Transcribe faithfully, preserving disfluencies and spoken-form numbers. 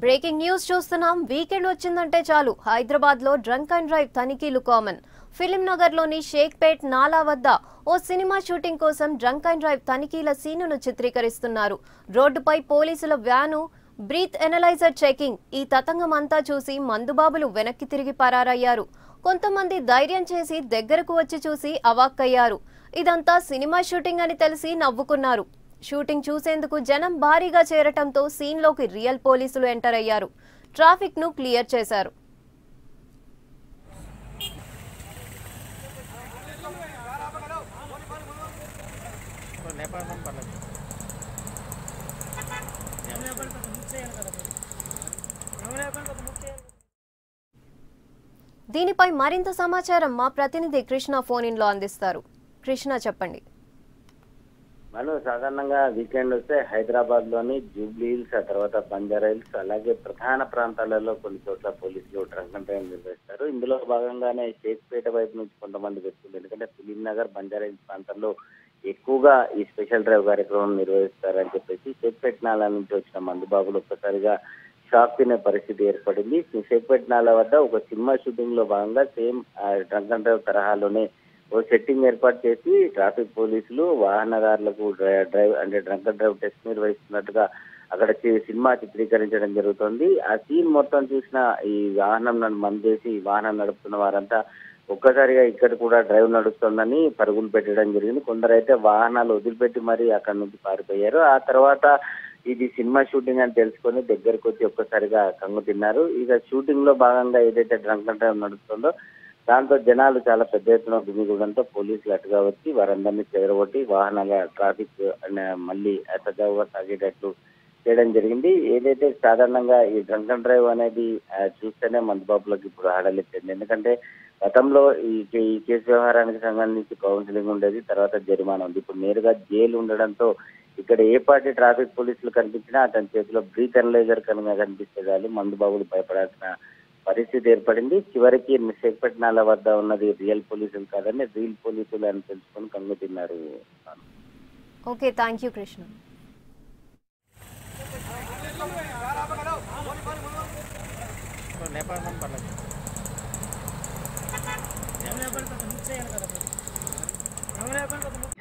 Breaking news చూస్తున్నాం. Weekend వచ్చిందంటే చాలు హైదరాబాద్ లో డ్రంక్ అండ్ డ్రైవ్ తనిఖీలు కామన్. ఫిలిం నగర్ లోని షేక్పేట్ నాలా వద్ద ఓ సినిమా షూటింగ్ కోసం డ్రంక్ అండ్ డ్రైవ్ తనిఖీల సీనును చిత్రీకరిస్తున్నారు. రోడ్డుపై పోలీసుల వ్యాను, బ్రీత్ ఎనలైజర్ చెకింగ్. ఈ తతంగం అంతా చూసి మందుబాబులు వెనక్కి తిరిగి పరారయ్యారు. కొంతమంది ధైర్యం చేసి దగ్గరకు వచ్చి చూసి అవాక్కయ్యారు. ఇదంతా సినిమా షూటింగ్ అని తెలిసి నవ్వుకున్నారు. షూటింగ్ చూసేందుకు జనం భారీగా చేరటంతో సీన్లోకి రియల్ పోలీసులు ఎంటర్ అయ్యారు. ట్రాఫిక్ ను క్లియర్ చేశారు. దీనిపై మరింత సమాచారం మా ప్రతినిధి కృష్ణ ఫోన్ ఇన్ లో అందిస్తారు. కృష్ణ, చెప్పండి. మనం సాధారణంగా వీకెండ్ వస్తే హైదరాబాద్ లోని జూబ్లీ హిల్స్, ఆ తర్వాత బంజారా హిల్స్, అలాగే ప్రధాన ప్రాంతాలలో కొన్ని చోట్ల పోలీసులు డ్రంక్ అండ్ డ్రైవ్ నిర్వహిస్తారు. ఇందులో భాగంగానే షేక్పేట వైపు నుంచి కొంతమంది వ్యక్తులు, ఎందుకంటే ఫిలిం నగర్, బంజారా హిల్స్ ప్రాంతాల్లో ఎక్కువగా ఈ స్పెషల్ డ్రైవ్ కార్యక్రమం నిర్వహిస్తారని చెప్పేసి షేక్పేట నాలా నుంచి వచ్చిన మందుబాబులు ఒక్కసారిగా షాక్ తినే పరిస్థితి ఏర్పడింది. షేక్పేట నాలా వద్ద ఒక సినిమా షూటింగ్ లో భాగంగా సేమ్ డ్రంక్ అండ్ డ్రైవ్ తరహాలోనే ఓ సెట్టింగ్ ఏర్పాటు చేసి ట్రాఫిక్ పోలీసులు వాహనదారులకు డ్రైవ్ అంటే డ్రంక్ అండ్ డ్రైవ్ టెస్ట్ నిర్వహిస్తున్నట్టుగా అక్కడ సినిమా చిత్రీకరించడం జరుగుతుంది. ఆ సీన్ మొత్తం చూసిన ఈ వాహనం మందు చేసి వాహనం నడుపుతున్న వారంతా ఒక్కసారిగా ఇక్కడ కూడా డ్రైవ్ నడుస్తుందని పరుగులు పెట్టడం జరిగింది. కొందరైతే వాహనాలు వదిలిపెట్టి మరీ అక్కడ నుంచి పారిపోయారు. ఆ తర్వాత ఇది సినిమా షూటింగ్ అని తెలుసుకొని దగ్గరకు వచ్చి ఒక్కసారిగా కంగు తిన్నారు. ఇక షూటింగ్ లో భాగంగా ఏదైతే డ్రంక్ అండ్ డ్రైవ్ నడుస్తుందో దాంతో జనాలు చాలా పెద్ద ఎత్తున గుమిగూడంతో పోలీసులు అటుగా వచ్చి వారందరినీ చెదరగొట్టి వాహనాల ట్రాఫిక్ మళ్ళీ సజావుగా సాగేటట్లు చేయడం జరిగింది. ఏదైతే సాధారణంగా ఈ డ్రంక్ అండ్ డ్రైవ్ అనేది చూస్తేనే మందుబాబులకు ఇప్పుడు ఆడలెత్తింది. ఎందుకంటే గతంలో ఈ ఈ కేసు వ్యవహారానికి సంబంధించి కౌన్సిలింగ్ ఉండేది, తర్వాత జరిమానా ఉంది. ఇప్పుడు నేరుగా జైలు ఉండడంతో ఇక్కడ ఏ పార్టీ ట్రాఫిక్ పోలీసులు కనిపించినా అతని చేతిలో బ్రీత్ అనలైజర్ కనుక కనిపిస్తే చాలు మందుబాబులు భయపడాల్సిన పరిస్థితి ఏర్పడింది. చివరికి షేక్పేట నాలా వద్ద ఉన్నది రియల్ పోలీసులు కాదని రియల్ పోలీసులు అని తెలుసుకొని కంగు తిన్నారు. Okay, thank you Krishna. Nepal